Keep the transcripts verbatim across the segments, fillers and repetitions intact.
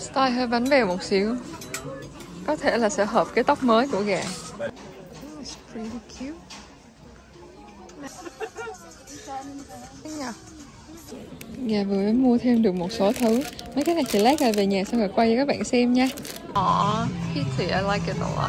Style hơi bánh bèo một xíu. Có thể là sẽ hợp cái tóc mới của gà. It's pretty cute. Gà vừa mới mua thêm được một số thứ. Mấy cái này thì lát rồi về nhà xong rồi quay cho các bạn xem nha. Aww, Kitty, I like it a lot.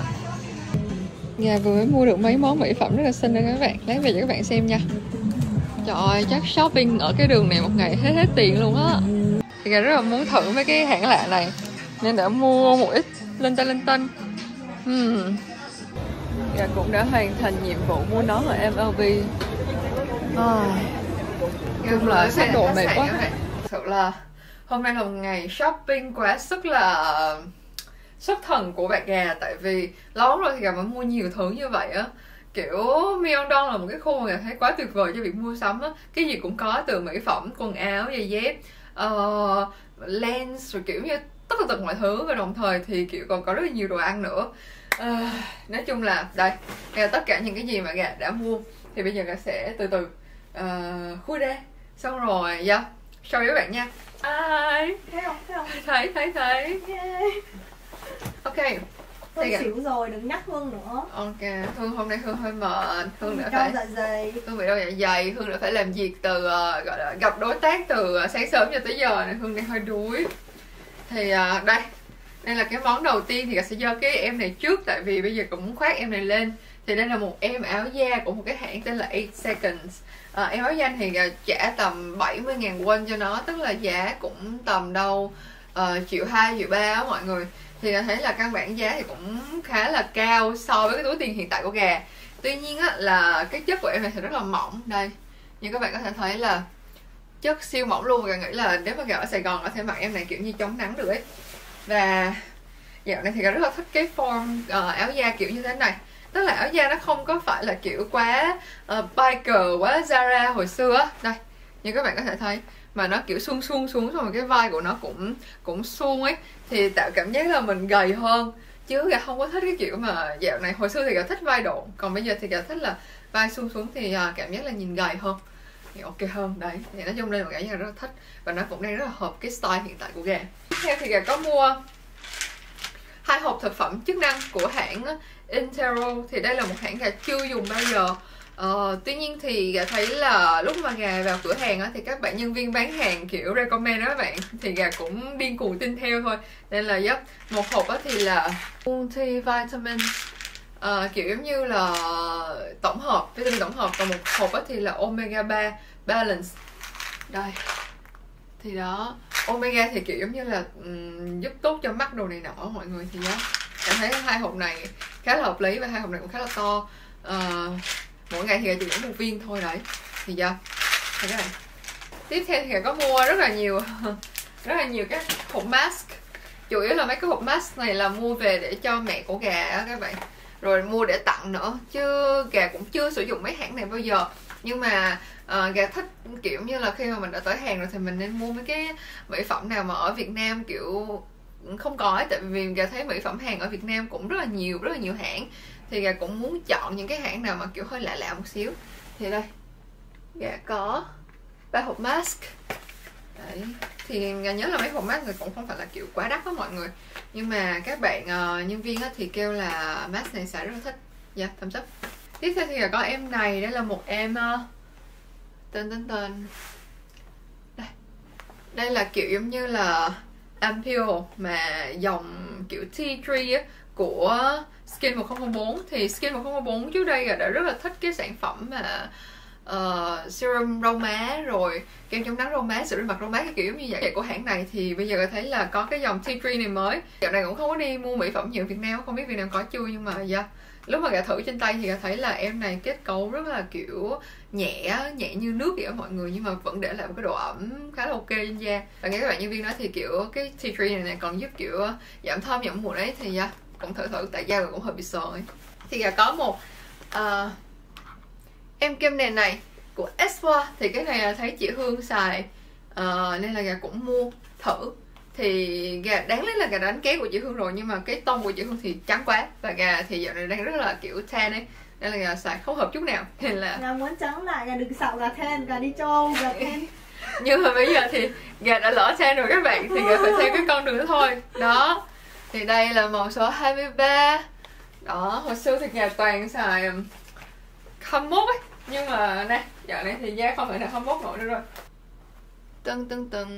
Gà vừa mới mua được mấy món mỹ phẩm rất là xinh đây các bạn. Lát về cho các bạn xem nha. Trời ơi, chắc shopping ở cái đường này một ngày hết hết tiền luôn á. Thì gà rất là muốn thử mấy cái hãng lạ này nên đã mua một ít linh tinh linh tinh. Hmm. Gà cũng đã hoàn thành nhiệm vụ mua nón ở em lờ bê. À, chung là xách đồ mệt quá. Thật sự là hôm nay là một ngày shopping quá sức là xuất thần của bạn gà. Tại vì lâu rồi thì gà mới mua nhiều thứ như vậy á. Kiểu Myeongdong là một cái khu mà gà thấy quá tuyệt vời cho việc mua sắm á. Cái gì cũng có, từ mỹ phẩm, quần áo, giày dép, uh, lens, rồi kiểu như tất cả mọi thứ. Và đồng thời thì kiểu còn có rất là nhiều đồ ăn nữa. uh, Nói chung là đây là tất cả những cái gì mà gà đã mua. Thì bây giờ gà sẽ từ từ uh, khui ra. Xong rồi, yeah, show với các bạn nha. Ai thấy không, thấy không? Thấy, thấy, thấy. Yeah. Ok. Hương xỉu rồi, đừng nhắc Hương nữa. Ok, Hương hôm nay Hương hơi mệt. Hương đã đau phải dạ dày. Hương bị đau dạ dày. Hương đã phải làm việc từ uh, gọi là gặp đối tác từ uh, sáng sớm cho tới giờ nên Hương đang hơi đuối. Thì uh, đây đây là cái món đầu tiên. Thì sẽ do cái em này trước, tại vì bây giờ cũng muốn khoác em này lên. Thì đây là một em áo da của một cái hãng tên là eight seconds. uh, Em áo da thì uh, trả tầm bảy mươi ngàn won cho nó, tức là giá cũng tầm đâu uh, triệu hai, triệu ba á mọi người. Thì thấy là căn bản giá thì cũng khá là cao so với cái túi tiền hiện tại của gà. Tuy nhiên á, là cái chất của em này thì rất là mỏng. Đây, như các bạn có thể thấy là chất siêu mỏng luôn. Gà nghĩ là nếu mà gà ở Sài Gòn có thể mặc em này kiểu như chống nắng được ấy. Và dạo này thì gà rất là thích cái form uh, áo da kiểu như thế này. Tức là áo da nó không có phải là kiểu quá uh, biker, quá Zara hồi xưa á. Đây, như các bạn có thể thấy, mà nó kiểu suông suông xuống, xong rồi cái vai của nó cũng cũng suông ấy, thì tạo cảm giác là mình gầy hơn. Chứ gà không có thích cái kiểu mà dạo này, hồi xưa thì gà thích vai độn, còn bây giờ thì gà thích là vai suông xuống thì uh, cảm giác là nhìn gầy hơn, thì ok hơn. Đấy, thì nói chung đây là một cái gà rất là thích, và nó cũng đang rất là hợp cái style hiện tại của gà. Tiếp theo thì gà có mua hai hộp thực phẩm chức năng của hãng Intero. Thì đây là một hãng gà chưa dùng bao giờ. Ờ, tuy nhiên thì gà thấy là lúc mà gà vào cửa hàng á, thì các bạn nhân viên bán hàng kiểu recommend đó các bạn, thì gà cũng điên cuồng tin theo thôi. Nên là yep, một hộp á thì là multivitamin, ờ, kiểu giống như là tổng hợp, vitamin tổng hợp. Còn một hộp á thì là omega ba balance. Đây, thì đó, omega thì kiểu giống như là um, giúp tốt cho mắt đồ này nọ mọi người. Thì đó, em thấy hai hộp này khá là hợp lý, và hai hộp này cũng khá là to. uh, Mỗi ngày thì gà chỉ uống một viên thôi. Đấy, thì do thì cái này. Tiếp theo thì gà có mua rất là nhiều rất là nhiều các hộp mask. Chủ yếu là mấy cái hộp mask này là mua về để cho mẹ của gà á các bạn, rồi mua để tặng nữa, chứ gà cũng chưa sử dụng mấy hãng này bao giờ. Nhưng mà uh, gà thích kiểu như là khi mà mình đã tới hàng rồi thì mình nên mua mấy cái mỹ phẩm nào mà ở Việt Nam kiểu không có ấy. Tại vì gà thấy mỹ phẩm Hàn ở Việt Nam cũng rất là nhiều, rất là nhiều hãng. Thì gà cũng muốn chọn những cái hãng nào mà kiểu hơi lạ lạ một xíu. Thì đây, gà có ba hộp mask. Đấy, thì gà nhớ là mấy hộp mask này cũng không phải là kiểu quá đắt đó mọi người. Nhưng mà các bạn uh, nhân viên thì kêu là mask này xài rất là thích. Dạ, yeah, thumbs up. Tiếp theo thì gà có em này. Đây là một em uh, tên tên tên đây. Đây là kiểu giống như là Ampoule mà dòng kiểu tea tree á, của Skin một không không bốn. Thì Skin một không không bốn trước đây đã rất là thích cái sản phẩm mà uh, serum râu má, rồi kem chống nắng râu má, sữa rửa mặt râu má, cái kiểu giống như vậy của hãng này. Thì bây giờ thấy là có cái dòng tea tree này mới. Dạo này cũng không có đi mua mỹ phẩm nhiều ở Việt Nam, không biết Việt Nam có chưa, nhưng mà yeah, lúc mà gà thử trên tay thì gà thấy là em này kết cấu rất là kiểu nhẹ nhẹ như nước vậy đó mọi người, nhưng mà vẫn để lại một cái độ ẩm khá là ok trên da. Và nghe các bạn nhân viên nói thì kiểu cái tea tree này, này còn giúp kiểu giảm thâm giảm mụn ấy. Thì yeah, cũng thử thử, tại da cũng hơi bị sờ ấy. Thì gà có một uh, em kem nền này của Espoir. Thì cái này là thấy chị Hương xài, uh, nên là gà cũng mua thử. Thì gà đáng lý là gà đánh ké của chị Hương rồi, nhưng mà cái tông của chị Hương thì trắng quá, và gà thì dạo này đang rất là kiểu tan ấy, nên là gà xài không hợp chút nào. Nên là Gà muốn trắng lại, gà đừng xạo gà than, gà đi châu, gà than. Nhưng mà bây giờ thì gà đã lỡ sang rồi các bạn, thì gà phải theo cái con đường đó thôi. Đó, thì đây là màu số hai mươi ba. Đó, hồi xưa thì gà toàn xài khăm mốt ấy, nhưng mà nè, dạo này thì da không phải là khăm mốt nổi nữa rồi. Tân tân tân.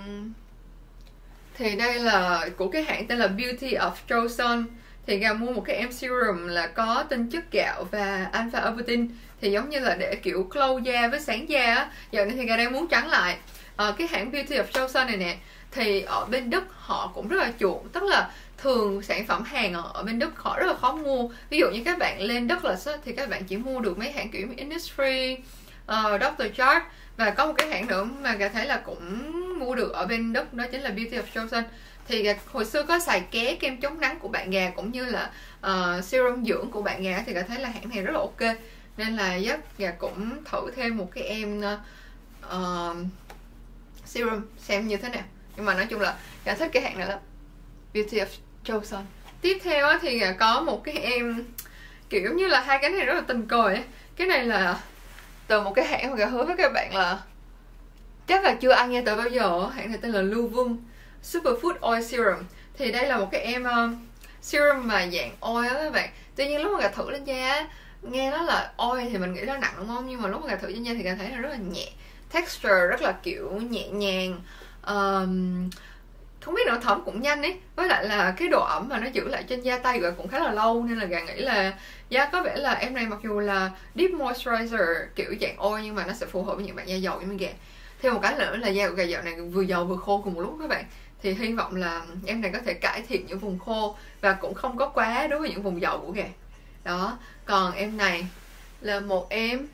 Thì đây là của cái hãng tên là Beauty of Joseon. Thì gà mua một cái em serum là có tinh chất gạo và alpha arbutin, thì giống như là để kiểu glow da với sáng da á. Giờ này thì gà đang muốn trắng lại. à, Cái hãng Beauty of Joseon này nè, thì ở bên Đức họ cũng rất là chuộng. Tức là thường sản phẩm hàng ở, ở bên Đức họ rất là khó mua. Ví dụ như các bạn lên Douglas á, thì các bạn chỉ mua được mấy hãng kiểu Innisfree, uh, doctor Jart. Và có một cái hãng nữa mà gà thấy là cũng mua được ở bên Đức, đó chính là Beauty of Joseon. Thì gà hồi xưa có xài ké kem chống nắng của bạn gà cũng như là uh, serum dưỡng của bạn gà, thì gà thấy là hãng này rất là ok. Nên là giấc gà cũng thử thêm một cái em uh, serum xem như thế nào. Nhưng mà nói chung là gà thích cái hãng này lắm, Beauty of Joseon. Tiếp theo á, thì gà có một cái em kiểu như là hai cái này rất là tình cờ ấy. Cái này là từ một cái hãng mà gà hứa với các bạn là chắc là chưa ai nghe tới bao giờ. Hãng này tên là Luvum Superfood Oil Serum. Thì đây là một cái em uh, serum mà dạng oil á các bạn. Tuy nhiên lúc mà gà thử lên da, nghe nó là oil thì mình nghĩ nó nặng đúng không? Nhưng mà lúc mà gà thử trên da thì gà thấy là rất là nhẹ, texture rất là kiểu nhẹ nhàng, um, không biết nữa, thấm cũng nhanh ấy. Với lại là cái độ ẩm mà nó giữ lại trên da tay gà cũng khá là lâu. Nên là gà nghĩ là da có vẻ là em này mặc dù là deep moisturizer kiểu dạng oil, nhưng mà nó sẽ phù hợp với những bạn da dầu như gà. Thêm một cái nữa là da của gà dạo này vừa dầu vừa khô cùng một lúc các bạn. Thì hy vọng là em này có thể cải thiện những vùng khô và cũng không có quá đối với những vùng dầu của gà. Đó, còn em này là một em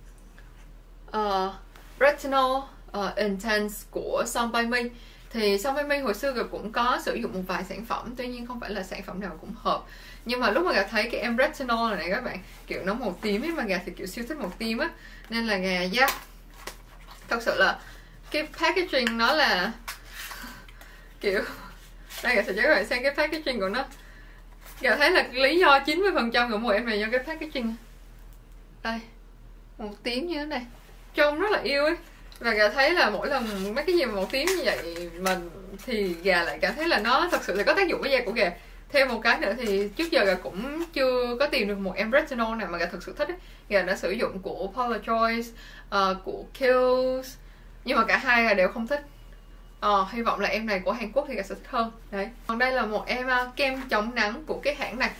uh, Retinol uh, Intense của Son by Me. Thì Son by Me hồi xưa gà cũng có sử dụng một vài sản phẩm, tuy nhiên không phải là sản phẩm nào cũng hợp. Nhưng mà lúc mà gà thấy cái em Retinol này, này các bạn, kiểu nó màu tím ấy, mà gà thì kiểu siêu thích màu tím á, nên là gà yeah, thật sự là cái packaging nó là kiểu, đây gà sẽ cho các bạn xem cái packaging của nó. Gà thấy là lý do chín mươi phần trăm của mua em này do cái packaging. Đây, màu tím như thế này, trông rất là yêu ấy. Và gà thấy là mỗi lần mấy cái gì màu tím như vậy mà thì gà lại cảm thấy là nó thật sự là có tác dụng với da của gà. Thêm một cái nữa thì trước giờ gà cũng chưa có tìm được một em retinol nào mà gà thực sự thích ấy. Gà đã sử dụng của Paula Joyce, uh, của Kiehl's, nhưng mà cả hai gà đều không thích. Ờ, hy vọng là em này của Hàn Quốc thì gà sẽ thích hơn. Đấy. Còn đây là một em uh, kem chống nắng của cái hãng này,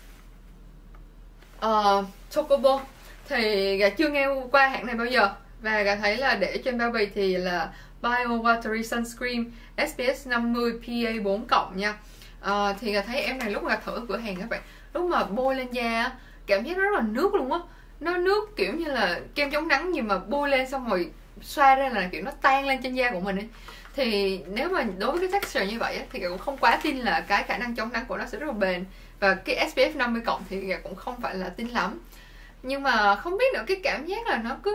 uh, Tokobo. Thì gà chưa nghe qua hãng này bao giờ. Và gà thấy là để trên bao bì thì là Bio Watery Sunscreen S P F năm mươi P A bốn cộng nha. uh, Thì gà thấy em này lúc mà gà thử ở cửa hàng các bạn, lúc mà bôi lên da cảm giác nó rất là nước luôn á. Nó nước kiểu như là kem chống nắng, nhưng mà bôi lên xong rồi xoa ra là kiểu nó tan lên trên da của mình ấy. Thì nếu mà đối với cái texture như vậy á, thì gà cũng không quá tin là cái khả năng chống nắng của nó sẽ rất là bền. Và cái S P F năm mươi cộng thì gà cũng không phải là tin lắm. Nhưng mà không biết nữa, cái cảm giác là nó cứ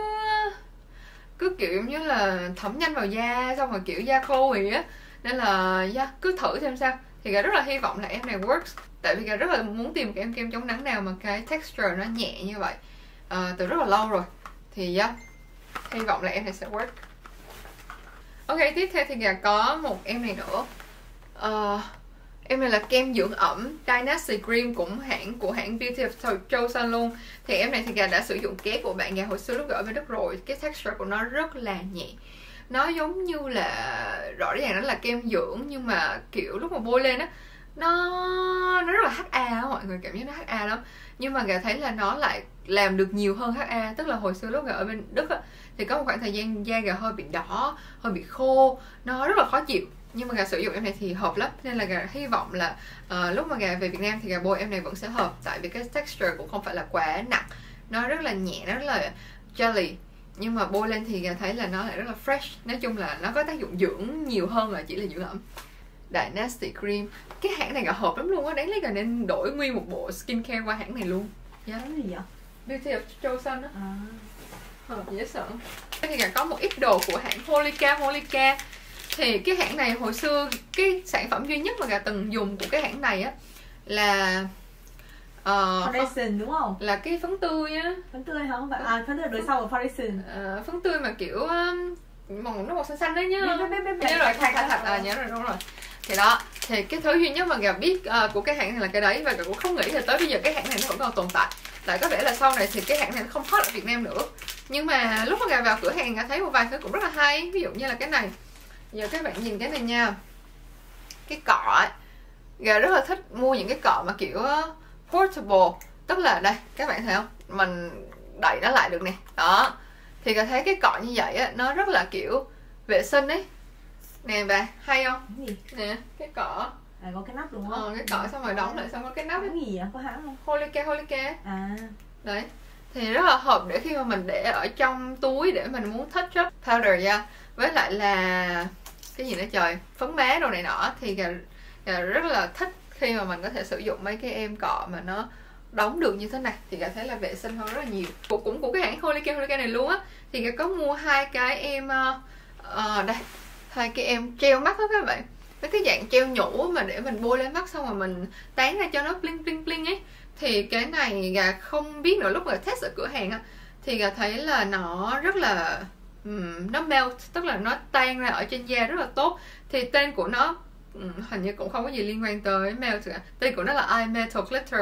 cứ kiểu như là thấm nhanh vào da, xong rồi kiểu da khô vậy á. Nên là yeah, cứ thử xem sao. Thì gà rất là hy vọng là em này works. Tại vì gà rất là muốn tìm cái em kem chống nắng nào mà cái texture nó nhẹ như vậy à, từ rất là lâu rồi. Thì yeah, hy vọng là em này sẽ work. Ok, tiếp theo thì gà có một em này nữa. uh, Em này là kem dưỡng ẩm Dynasty Cream cũng hãng của hãng Beauty of Joseon luôn. Thì em này thì gà đã sử dụng ké của bạn gà hồi xưa lúc ở bên Đức rồi. Cái texture của nó rất là nhẹ. Nó giống như là, rõ ràng nó là kem dưỡng, nhưng mà kiểu lúc mà bôi lên á, nó nó rất là hát a á, mọi người cảm giác nó hát a lắm. Nhưng mà gà thấy là nó lại làm được nhiều hơn hát a. Tức là hồi xưa lúc gà ở bên Đức á, thì có một khoảng thời gian da gà hơi bị đỏ, hơi bị khô, nó rất là khó chịu. Nhưng mà gà sử dụng em này thì hợp lắm. Nên là gà hy vọng là uh, lúc mà gà về Việt Nam thì gà bôi em này vẫn sẽ hợp. Tại vì cái texture cũng không phải là quá nặng, nó rất là nhẹ, nó rất là jelly. Nhưng mà bôi lên thì gà thấy là nó lại rất là fresh. Nói chung là nó có tác dụng dưỡng nhiều hơn là chỉ là dưỡng ẩm. Dynasty Cream, cái hãng này gà hợp lắm luôn á. Đáng lý gà nên đổi nguyên một bộ skincare qua hãng này luôn. Dạ, yeah. Cái gì vậy? Beauty of Joseon á. À. Hợp dễ sợ. Thì gà có một ít đồ của hãng Holika Holika. Thì cái hãng này hồi xưa, cái sản phẩm duy nhất mà gà từng dùng của cái hãng này á là uh, foundation đúng không? Là cái phấn tươi á. Phấn tươi không? À, phấn tươi đối sau của foundation. uh, Phấn tươi mà kiểu um, màu nó màu xanh xanh đấy nhá. Biết, biết, biết, biết. Nhớ rồi, Thạch, thạch thạch à, nhớ rồi, đúng rồi. Thì đó, thì cái thứ duy nhất mà Gà biết uh, của cái hãng này là cái đấy, và Gà cũng không nghĩ là tới bây giờ cái hãng này nó vẫn còn tồn tại. Tại có vẻ là sau này thì cái hãng này nó không hot ở Việt Nam nữa. Nhưng mà lúc mà Gà vào cửa hàng Gà thấy một vài thứ cũng rất là hay. Ví dụ như là cái này. Giờ các bạn nhìn cái này nha. Cái cọ ấy. Gà rất là thích mua những cái cọ mà kiểu portable. Tức là đây, các bạn thấy không? Mình đẩy nó lại được nè. Đó. Thì Gà thấy cái cọ như vậy á, nó rất là kiểu vệ sinh ấy. Nè bà, hay không? Cái gì? Nè, cái cọ. À, có cái nắp đúng không? Ờ, cái cọ xong rồi đóng lại xong có cái nắp ấy. Cái gì vậy? Có hãng không? Holika, Holika. À. Đấy. Thì rất là hợp để khi mà mình để ở trong túi để mình muốn touch up powder ra. Với lại là cái gì nữa trời, phấn má đồ này nọ. Thì Gà, Gà rất là thích khi mà mình có thể sử dụng mấy cái em cọ mà nó đóng được như thế này. Thì Gà thấy là vệ sinh hơn rất là nhiều. Cũng, cũng của cái hãng Holika, Holika này luôn á. Thì Gà có mua hai cái em uh, uh, đây, hai cái em treo mắt đó các bạn. Với cái dạng treo nhũ mà để mình bôi lên mắt xong rồi mình tán ra cho nó bling bling bling ấy. Thì cái này Gà không biết nữa, lúc mà test ở cửa hàng á thì Gà thấy là nó rất là um, nó melt, tức là nó tan ra ở trên da rất là tốt. Thì tên của nó um, hình như cũng không có gì liên quan tới melt cả. Tên của nó là Eye Metal Glitter.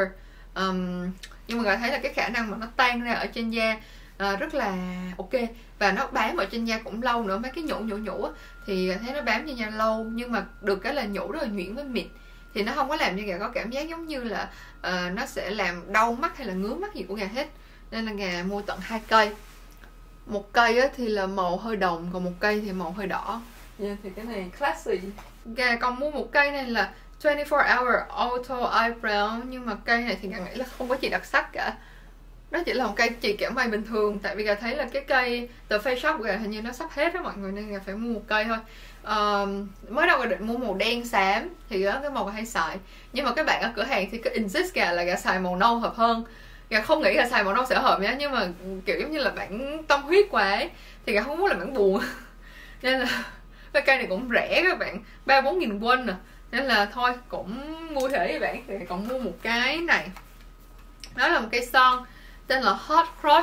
um, Nhưng mà Gà thấy là cái khả năng mà nó tan ra ở trên da uh, rất là ok. Và nó bám ở trên da cũng lâu nữa. Mấy cái nhũ nhũ nhũ á thì Gà thấy nó bám trên da lâu. Nhưng mà được cái là nhũ rất là nhuyễn với mịn. Thì nó không có làm cho Gà có cảm giác giống như là uh, nó sẽ làm đau mắt hay là ngứa mắt gì của Gà hết. Nên là Gà mua tận hai cây. Một cây á, thì là màu hơi đồng, còn một cây thì màu hơi đỏ. Yeah, thì cái này classy. Gà còn mua một cây này là hai mươi bốn hour auto eyebrow. Nhưng mà cây này thì Gà nghĩ là không có gì đặc sắc cả. Nó chỉ là một cây chì kẽm mây bình thường. Tại vì Gà thấy là cái cây The Face Shop của Gà hình như nó sắp hết đó mọi người. Nên Gà phải mua một cây thôi. Uh, mới đầu Gà định mua màu đen xám. Thì đó cái màu Gà hay xài. Nhưng mà các bạn ở cửa hàng thì cứ insist Gà là Gà xài màu nâu hợp hơn. Gà không nghĩ là xài màu nâu sẽ hợp nhá. Nhưng mà kiểu giống như là bạn tâm huyết quá ấy. Thì Gà không muốn là bạn buồn. Nên là cái cây này cũng rẻ các bạn, ba bốn nghìn won nè. Nên là thôi cũng mua thể với bạn. Thì còn mua một cái này. Đó là một cây son tên là Hot Crush.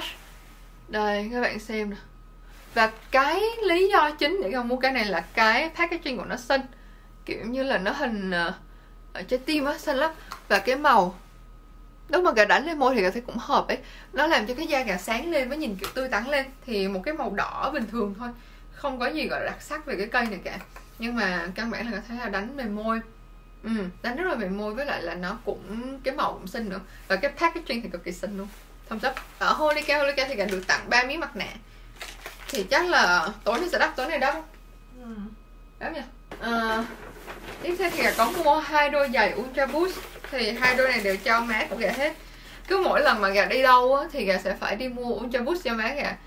Đây các bạn xem nè. Và cái lý do chính để con mua cái này là cái packaging của nó xinh. Kiểu như là nó hình uh, trái tim á, xinh lắm. Và cái màu lúc mà Gà đánh lên môi thì Gà thấy cũng hợp ấy. Nó làm cho cái da Gà sáng lên với nhìn kiểu tươi tắn lên. Thì một cái màu đỏ bình thường thôi, không có gì gọi là đặc sắc về cái cây này cả. Nhưng mà căn bản là Gà thấy là đánh mềm môi. Ừ, đánh rất là mềm môi. Với lại là nó cũng, cái màu cũng xinh nữa. Và cái packaging thì cực kỳ xinh luôn. Thumbs up. Ở Holika, Holika thì Gà được tặng ba miếng mặt nạ. Thì chắc là tối nay sẽ đắp, tối nay đắp. Ừ. Đắp nha. À, tiếp theo thì Gà có mua hai đôi giày Ultra Boost. Thì hai đôi này đều cho má của Gà hết. Cứ mỗi lần mà Gà đi đâu á, thì Gà sẽ phải đi mua Ultra Boost cho má Gà.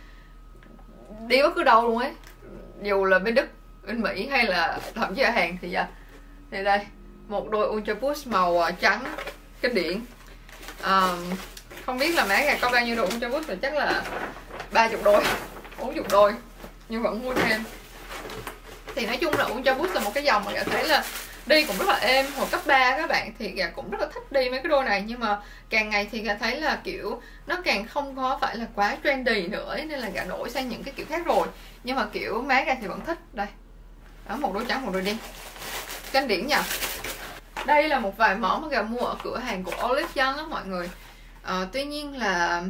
Đi bất cứ đâu luôn ấy. Dù là bên Đức, bên Mỹ hay là thậm chí ở Hàn thì giờ. Thì đây, một đôi Ultra Boost màu trắng kinh điển. À, không biết là má Gà có bao nhiêu đôi Ultra Boost, thì chắc là ba mươi đôi, bốn mươi đôi. Nhưng vẫn mua thêm. Thì nói chung là Ultra Boost là một cái dòng mà Gà thấy là đi cũng rất là êm. Hồi cấp ba các bạn thì Gà cũng rất là thích đi mấy cái đôi này. Nhưng mà càng ngày thì Gà thấy là kiểu nó càng không có phải là quá trendy nữa ấy. Nên là Gà đổi sang những cái kiểu khác rồi. Nhưng mà kiểu má Gà thì vẫn thích. Đây, đó, một đôi trắng, một đôi đen, kinh điển nha. Đây là một vài món mà Gà mua ở cửa hàng của Olive Young á mọi người. à, Tuy nhiên là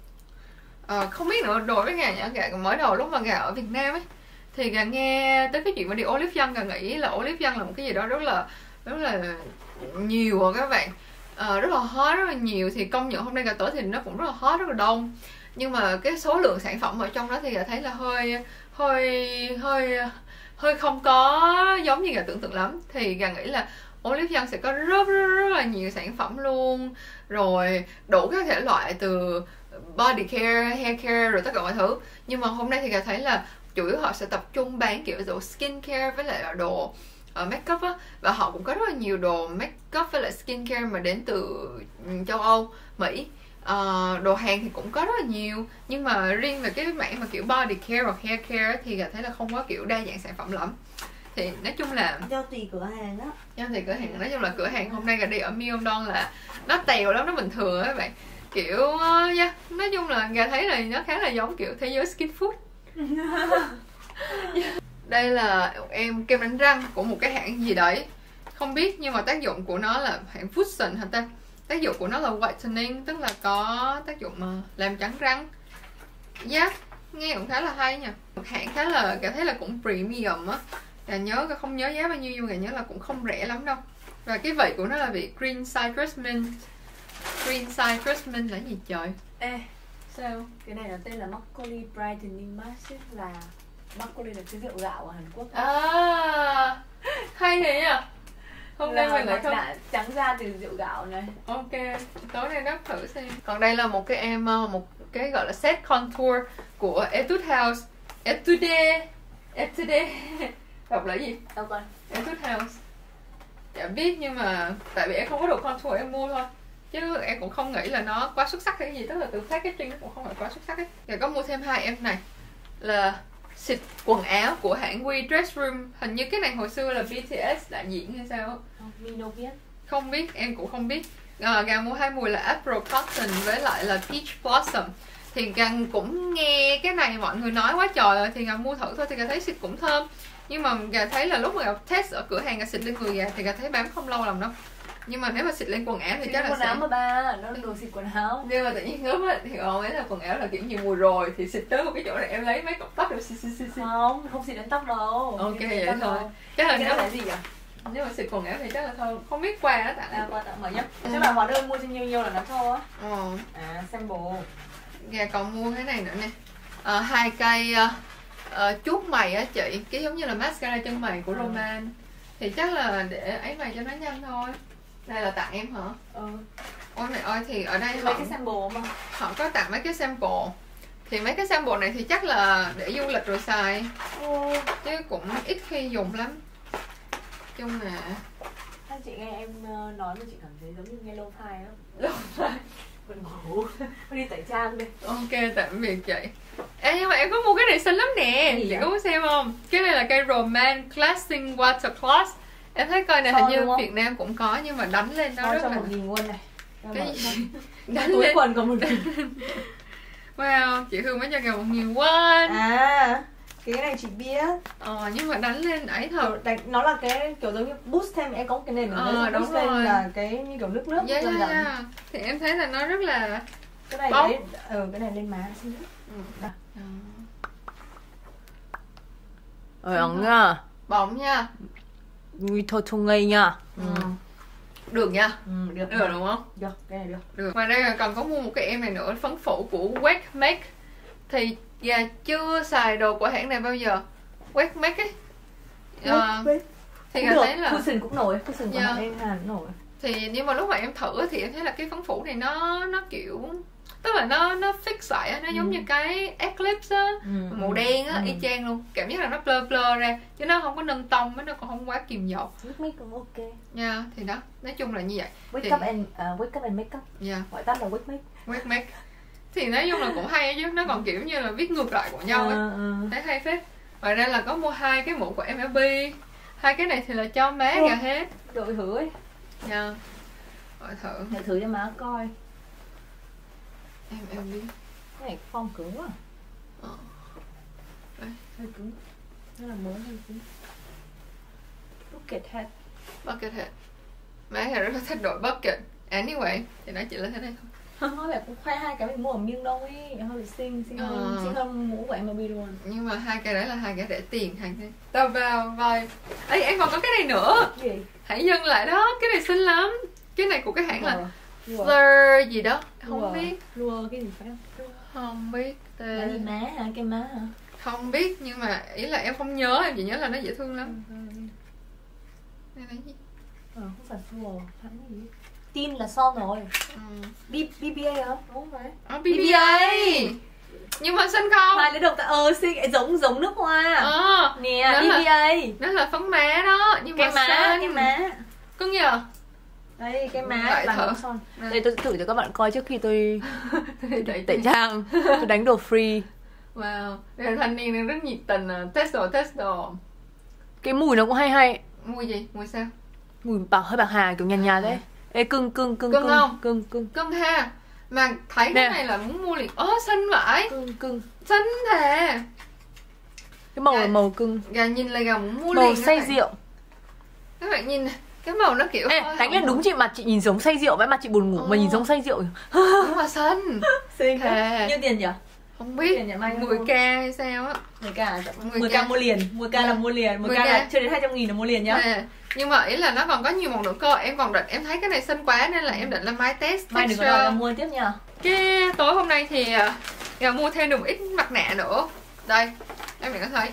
à, không biết nữa, đối với Gà nhá, Gà mới đầu lúc mà Gà ở Việt Nam ấy thì Gà nghe tới cái chuyện mà đi Olive Young, Gà nghĩ là Olive Young là một cái gì đó rất là rất là nhiều rồi các bạn. à, Rất là hot, rất là nhiều. Thì công nhận hôm nay Gà tới thì nó cũng rất là hot, rất là đông. Nhưng mà cái số lượng sản phẩm ở trong đó thì Gà thấy là hơi hơi hơi hơi không có giống như Gà tưởng tượng lắm. Thì Gà nghĩ là Olive Young sẽ có rất, rất rất là nhiều sản phẩm luôn. Rồi đủ các thể loại từ body care, hair care rồi tất cả mọi thứ. Nhưng mà hôm nay thì Gà thấy là chủ yếu họ sẽ tập trung bán kiểu đồ skin care với lại là đồ uh, make up á. Và họ cũng có rất là nhiều đồ make up với lại skin care mà đến từ châu Âu, Mỹ. Uh, đồ Hàn thì cũng có rất là nhiều. Nhưng mà riêng về cái mảng mà kiểu body care hoặc hair care thì Gà thấy là không có kiểu đa dạng sản phẩm lắm. Thì nói chung là do tùy cửa hàng đó. do tùy cửa hàng. Nói chung là cửa hàng hôm nay Gà đi ở Myeongdong là nó tèo lắm, nó bình thường á các bạn. Kiểu uh, yeah, nói chung là Gà thấy là nó khá là giống kiểu thế giới skin food. Đây là em kem đánh răng của một cái hãng gì đấy, không biết, nhưng mà tác dụng của nó là hãng Fusion hả ta? Tác dụng của nó là whitening, tức là có tác dụng mà làm trắng răng. Yeah, nghe cũng khá là hay nha. Một hãng khá là, cảm thấy là cũng premium á. Là nhớ, không nhớ giá bao nhiêu nhưng mà nhớ là cũng không rẻ lắm đâu. Và cái vị của nó là vị Green Citrus Mint. Green Citrus Mint là gì trời? Ê, sao? Cái này là tên là Makgeolli Brightening Mask, là Makgeolli là cái rượu gạo ở Hàn Quốc. À, hay thế nhỉ? Hôm nay mình lại không trắng ra từ rượu gạo này. Ok, tối nay đắp thử xem. Còn đây là một cái em một cái gọi là set contour của Etude House. Etude Etude đọc là gì? Đâu con? Etude House. Dạ biết, nhưng mà tại vì em không có đồ contour em mua thôi, chứ em cũng không nghĩ là nó quá xuất sắc hay cái gì, tức là từ packaging nó cũng không phải quá xuất sắc ấy. Rồi có mua thêm hai em này là xịt quần áo của hãng We Dress Room. Hình như cái này hồi xưa là bê tê ét đại diện hay sao? Mình đâu biết. Không biết, em cũng không biết. À, Gà mua hai mùi là April Cotton với lại là Peach Blossom. Thì Gà cũng nghe cái này mọi người nói quá trời rồi, thì Gà mua thử thôi, thì Gà thấy xịt cũng thơm. Nhưng mà Gà thấy là lúc mà Gà test ở cửa hàng Gà xịt lên người Gà thì Gà thấy bám không lâu lắm đâu. Nhưng mà nếu mà xịt lên quần áo thì xịt chắc là quần sẽ... áo mà ba, nó là đồ xịt quần áo. Nhưng mà tự nhiên ngớp á, thì ồ ấy là quần áo là kiểu nhiều mùi rồi, thì xịt tới một cái chỗ này em lấy mấy cọng tóc rồi xịt xịt xịt xịt. Không, không xịt đến tóc đâu. Ok vậy thôi. Chắc là cái nếu là gì vậy? Nếu mà xịt quần áo thì chắc là thôi, không biết quà đó tặng. À, quà tặng mở nhá. Chắc là hóa đơn mua cho nhiêu nhiêu là nó cho á. Ờ. À, sample. Gà còn mua cái này nữa nè. À, hai cây uh, uh, chuốt mày á chị, cái giống như là mascara chân mày của ừ. Roman. Thì chắc là để ấy mày cho nó nhanh thôi. Đây là tặng em hả? Ừ. Ôi mày ơi, thì ở đây mấy họ, cái sample mà họ có tặng mấy cái sample. Thì mấy cái sample này thì chắc là để du lịch rồi xài. ừ. Chứ cũng ít khi dùng lắm. Chung là Anh chị nghe em nói mà chị cảm thấy giống như nghe lo-fi á. Lo-fi mình ngủ, mình đi tẩy trang đi. ok, tạm biệt chị. Ê, nhưng mà em có mua cái này xinh lắm nè. Chị vậy? có muốn xem không? Cái này là cây Roman Classing Water Gloss. Em thấy coi này Cho hình như đúng Việt Nam cũng có, nhưng mà đánh lên nó Cho rất cho là... một nghìn won này. Cho Cái mở gì? ra. Đánh Túi lên. quần còn một nghìn. Wow, chị Hương mới cho kèo một nghìn won. À, cái này chị biết. Ờ, nhưng mà đánh lên ấy Kiểu thật. đánh, nó là cái kiểu giống như boost thêm, em có cái nền Ờ, nữa, đúng boost lên rồi. là cái như kiểu nước nước Yeah, dần yeah, dần. yeah. Thì em thấy là nó rất là... Cái này bóng. đấy, ừ, cái này lên má xin lỗi. Ừ. Đó. Ờ. Ơi ổng nha. Bóng nha. Nguy thôi thùng ngây nha. Ừ. Được nha. Ừ, được. Được đúng không? Được, cái này được. Được. Ngoài đây còn có mua một cái em này nữa, phấn phủ của Wet Make. Thì dạ chưa xài đồ của hãng này bao giờ. Wet Make ấy. Ờ, thì Cũng Gà được, thấy là cushion cũng nổi, cushion của Yeah. hãng em Hàn cũng nổi. thì nhưng mà lúc mà em thử thì em thấy là cái phấn phủ này nó nó kiểu, tức là nó nó fix lại á, nó giống Ừ. như cái Eclipse á, Ừ, màu ừ, đen á, ừ. y chang luôn, cảm giác là nó blur blur ra chứ nó không có nâng tông, nó còn không quá kìm dầu Nước make cũng ok. nha. Thì đó, nói chung là như vậy. Wake Thì- up and uh, wake up and make up. Dạ, Gọi tắt là wake make. Wet Make. Thì nói chung là cũng hay á chứ, nó còn kiểu như là viết ngược lại của nhau ấy. Ờ, ờ. Thấy hay phết. Ngoài ra là có mua hai cái mũ của em lờ bê. Hai cái này thì là cho má Ừ. Gà hết Đội thử ấy. nha. Gọi thử Để thử cho má coi. em lờ bê. Cái này form cứng quá. Ờ. Đây. Hơi cứng. Nó là mới hơi cứng. Bucket hat. Bucket hat. Má Gà rất là thích đội bucket. Anyway, thì nó chỉ là thế này thôi. Nó lại cũng khoe hai cái mình mua ở miếng đâu ấy. Hơi bị xinh, xinh hơn, Ờ. xinh hơn mũ của em lờ bê luôn. Nhưng mà hai cái đấy là hai cái để tiền, hai cái tao vào vai. Ê, em còn có cái này nữa. Cái gì? Hãy dừng lại đó, cái này xinh lắm. Cái này của cái hãng là Lùa. Lùa. Fleur gì đó, không Lùa. biết. Lùa cái gì phải không? Lùa. Không biết Là gì tên. má hả? Cái má hả? Không biết, nhưng mà ý là em không nhớ, em chỉ nhớ là nó dễ thương lắm. Đây là gì? Ờ, không phải Lùa. Hãng gì? Tin là son rồi. Ừ. B- bê bê a hả? Không phải. À, bê bê a. Nhưng mà xinh không? Hai lấy động tác ờ xinh, giống giống nước hoa. Ờ, Nè, đó là- bê bê a. nó là phấn má đó, nhưng Cái mà má, xinh. cái má. Cưng nhờ. Đây, cái má Lại bằng thử. bóng son. Đây. Đây tôi thử cho các bạn coi trước khi tôi Đẩy tẩy trang. Tôi đánh đồ free. Wow, đây là thanh niên đang rất nhiệt tình à. Test đồ, test đồ. Cái mùi nó cũng hay hay. Mùi gì? Mùi sao? Mùi bạc hơi bạc hà kiểu nhàn nhạt đấy. Ê cưng cưng cưng Cưng không? Cưng cưng Cưng ha. Mà thấy cái Nè. này là muốn mua liền. Ồ, xinh vậy. cưng cưng. Xinh thề. Cái màu là Gà- màu cưng, Gà nhìn là gà muốn mua màu liền các say bạn. rượu. Các bạn nhìn này, cái màu nó kiểu Ê, hơi đánh lên hồng đúng chị, mặt chị nhìn giống say rượu vậy, mặt chị buồn ngủ Ồ. mà nhìn giống say rượu. đúng mà xinh. Xinh. Thề. Nhiêu tiền nhỉ? Không biết Tiền nhận may mười k hay sao á. mười k à? mười mười k. k mua liền, mười k là mua liền, mười k là chưa đến hai trăm nghìn là mua liền nhá. Thề. Nhưng mà ý là nó còn có nhiều màu nữa cơ. Em còn định, em thấy cái này xinh quá nên là em định là mai test Mai đừng có texture. đòi là mua tiếp nha. Cái tối hôm nay thì à, Gà mua thêm được một ít mặt nạ nữa. Đây, em mình có thấy.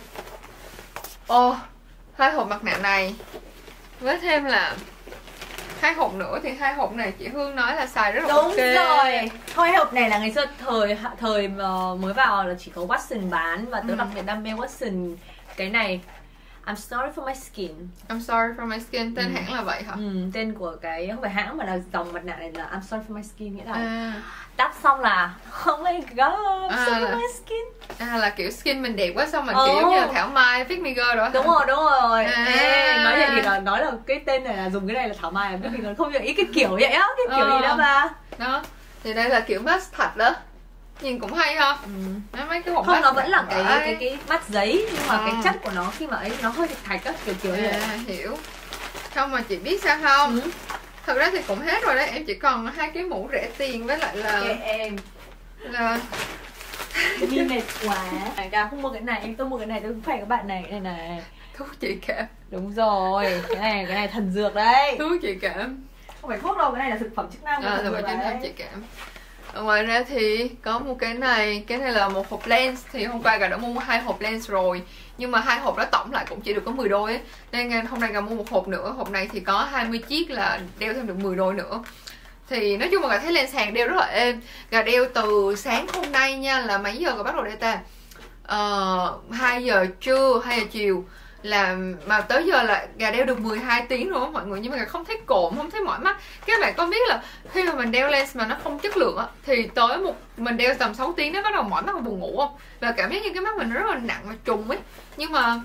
Ồ, hai hộp mặt nạ này. Với thêm là hai hộp nữa thì hai hộp này chị Hương nói là xài rất là Đúng ok. rồi. Thôi hộp này là ngày xưa thời thời mà mới vào là chỉ có Watson bán và tớ Ừ. đặc biệt đam mê Watson cái này. I'm sorry for my skin. I'm sorry for my skin, tên Ừ. hãng là vậy hả? Ừ, tên của cái không phải hãng mà là dòng mặt nạ này là I'm sorry for my skin, nghĩa là À, đắp xong là oh my god, I'm À, sorry là- for my skin. à là kiểu skin mình đẹp quá xong mình Ồ. kiểu giống như là Thảo Mai, Fit Me Girl đó hả? Đúng rồi, đúng rồi. À. Ê, nói vậy thì là nói là cái tên này là dùng cái này là Thảo Mai là biết mình còn không hiểu ý cái kiểu vậy á, cái kiểu Ờ. gì đó mà. Đó, thì đây là kiểu mask thật đó. Nhìn cũng hay ha. Ừ. Nó mấy cái hộp Không, mask nó vẫn là thật cái vậy. cái cái mắt giấy nhưng mà Ờ. cái chất của nó khi mà ấy nó hơi thạch thạch á, kiểu kiểu như vậy. À, hiểu. Không mà chị biết sao không? Ừ. Thật ra thì cũng hết rồi đấy, em chỉ còn hai cái mũ rẻ tiền với lại là Kệ em. là Đi mệt quá. Gà không mua cái này, em tôi mua cái này tôi phải các bạn này, cái này này. thuốc chị cảm, Đúng rồi, cái này cái này thần dược đấy. thuốc chị cảm. Không phải thuốc đâu, cái này là thực phẩm chức năng. À, thần rồi dược trên đấy. em chị cảm. Ở ngoài ra thì có một cái này, cái này là một hộp lens. Thì hôm qua Gà đã mua hai hộp lens rồi, nhưng mà hai hộp đó tổng lại cũng chỉ được có mười đôi ấy. Nên hôm nay Gà mua một hộp nữa. Hộp này thì có hai mươi chiếc là đeo thêm được mười đôi nữa. Thì nói chung là Gà thấy lên sàn đeo rất là êm. Gà đeo từ sáng hôm nay nha, là mấy giờ Gà bắt đầu đeo ta? Ờ, hai giờ trưa, hai giờ chiều là mà tới giờ là Gà đeo được mười hai tiếng rồi đó mọi người, nhưng mà Gà không thấy cộm, không thấy mỏi mắt. Các bạn có biết là khi mà mình đeo lens mà nó không chất lượng á thì tới một mình đeo tầm sáu tiếng nó bắt đầu mỏi mắt và buồn ngủ không, và cảm giác như cái mắt mình nó rất là nặng và trùng ấy. Nhưng mà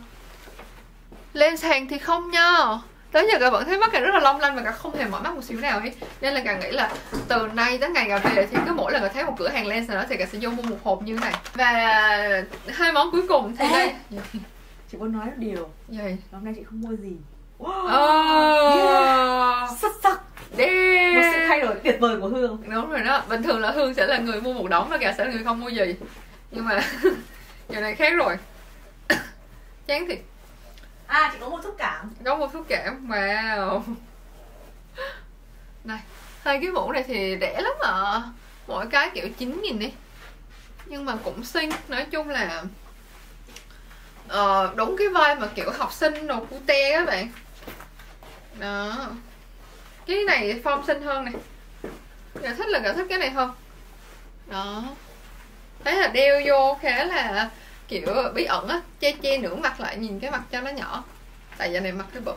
lên sàn thì không nha, tới giờ Gà vẫn thấy mắt Gà rất là long lanh và Gà không hề mỏi mắt một xíu nào ấy. Nên là Gà nghĩ là từ nay tới ngày Gà về thì cứ mỗi lần Gà thấy một cửa hàng lens nào đó thì Gà sẽ vô mua một hộp như thế này. Và hai món cuối cùng thì Ê. đây. Chị muốn nói một điều, Gì? hôm nay chị không mua gì. Oh, Xuất sắc. damn. Một sự thay đổi tuyệt vời của Hương. Đúng rồi đó, bình thường là Hương sẽ là người mua một đống, và Gà sẽ là người không mua gì. Nhưng mà giờ này khác rồi. Chán thiệt. À, chị có một xúc cảm. Có một thuốc cảm, wow. Này, hai cái mũ này thì rẻ lắm à. Mỗi cái kiểu chín nghìn đi. Nhưng mà cũng xinh, nói chung là ờ, đúng cái vai mà kiểu học sinh đồ cute các bạn. Đó. Cái này form xinh hơn này. Gà thích là Gà thích cái này hơn. Đó. Thấy là đeo vô khá là kiểu bí ẩn á, che che nửa mặt lại nhìn cái mặt cho nó nhỏ. Tại giờ này mặt hơi bự.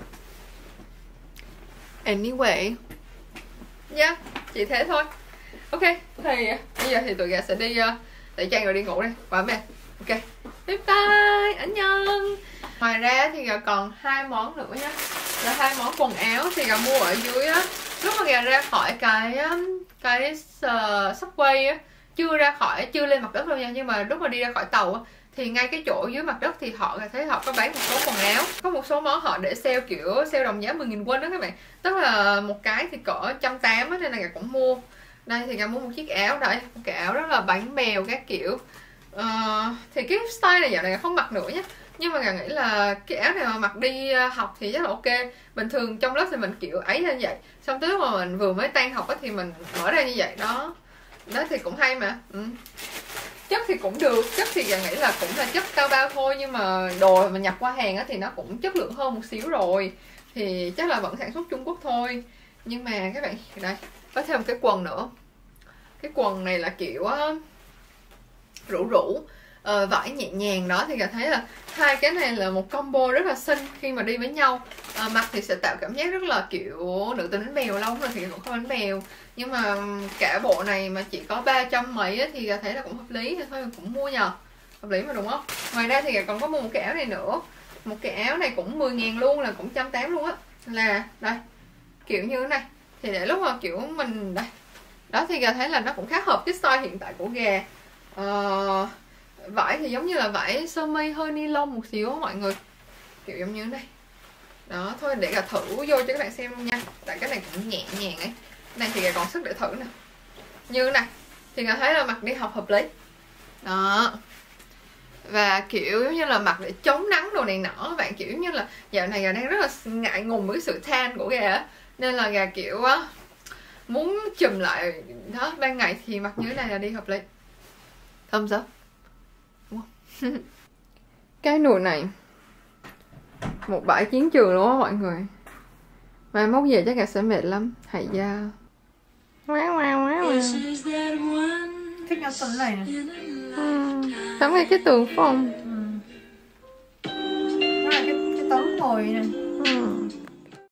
Anyway, yeah, chỉ thế thôi. Ok, thì bây giờ thì tụi Gà sẽ đi uh, tẩy trang rồi đi ngủ đây. Quá mệt. Ok, bye bye, anh nhân. Ngoài ra thì Gà còn hai món nữa nhé. Là hai món quần áo thì Gà mua ở dưới á. Lúc mà Gà ra khỏi cái um, cái uh, subway á, chưa ra khỏi, chưa lên mặt đất đâu nha, nhưng mà lúc mà đi ra khỏi tàu á thì ngay cái chỗ dưới mặt đất thì họ thấy họ có bán một số quần áo, có một số món họ để sale kiểu sale đồng giá mười nghìn won đó các bạn, tức là một cái thì cỡ một trăm tám mươi á, nên là Gà cũng mua. Đây thì Gà mua một chiếc áo, đây một cái áo rất là bánh bèo các kiểu. Ờ, thì cái style này dạo này Gà không mặc nữa nhé, nhưng mà Gà nghĩ là cái áo này mà mặc đi học thì rất là ok. Bình thường trong lớp thì mình kiểu ấy như vậy, xong tới lúc mà mình vừa mới tan học á thì mình mở ra như vậy đó. Đó thì cũng hay mà. Ừ. Chất thì cũng được, chất thì Gà nghĩ là cũng là chất cao bao thôi, nhưng mà đồ mà nhập qua hàng á thì nó cũng chất lượng hơn một xíu rồi, thì chắc là vẫn sản xuất Trung Quốc thôi. Nhưng mà các bạn, đây có thêm một cái quần nữa. Cái quần này là kiểu rũ rũ uh, vải nhẹ nhàng đó, thì Gà thấy là hai cái này là một combo rất là xinh khi mà đi với nhau. Uh, mặc thì sẽ tạo cảm giác rất là kiểu nữ tính bánh bèo, lâu rồi thì cũng không bánh bèo, nhưng mà cả bộ này mà chỉ có ba trăm mấy á, thì Gà thấy là cũng hợp lý, thì thôi cũng mua nhờ, hợp lý mà đúng không. Ngoài ra thì Gà còn có mua một cái áo này nữa, một cái áo này cũng mười ngàn luôn, là cũng một trăm tám mươi luôn á, là đây kiểu như thế này. Thì để lúc mà kiểu mình đây đó thì Gà thấy là nó cũng khá hợp cái style hiện tại của Gà. Ờ, Vải thì giống như là vải sơ mi hơi ni lông một xíu mọi người, kiểu giống như này. Đó, thôi để cả thử vô cho các bạn xem nha. Tại cái này cũng nhẹ nhàng ấy. Này thì còn sức để thử nè. Như này thì cả thấy là mặc đi học hợp lý. Đó. Và kiểu giống như là mặc để chống nắng đồ này nọ. Bạn kiểu như là dạo này gà đang rất là ngại ngùng với sự tan của gà á, nên là gà kiểu á muốn chùm lại đó, ban ngày thì mặc như thế này là đi hợp lý. Không sao đúng không? Cái nụ này một bãi chiến trường luôn á mọi người. Mai mốt về chắc là sẽ mệt lắm. Hãy da wow wow wow. Thích nhau tuần này nè. Ừ. Tắm ngay cái tường phòng. Ừ. Nó là cái, cái tấm ngồi nè.